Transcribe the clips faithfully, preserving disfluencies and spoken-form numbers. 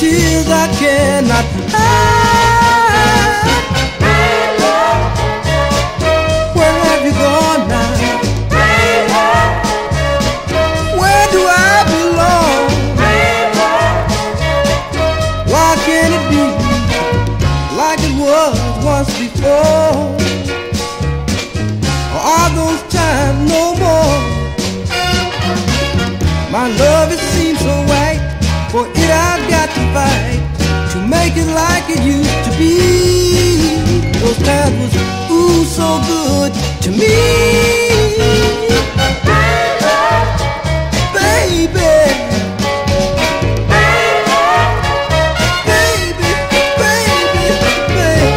tears I cannot hide. Where have you gone now? Where do I belong? Why can't it be like it was once before? Or are those times no more? My love, it seems so right. For it I've got to fight to make it like it used to be. Those times was, ooh, so good to me. Baby, baby, baby, baby.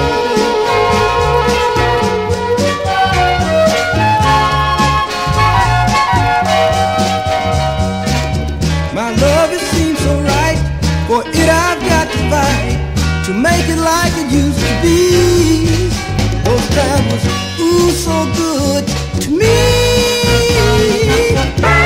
My love, it seems so right. For it I've got to fight to make it like it used to be. Those times was, ooh, so good to me.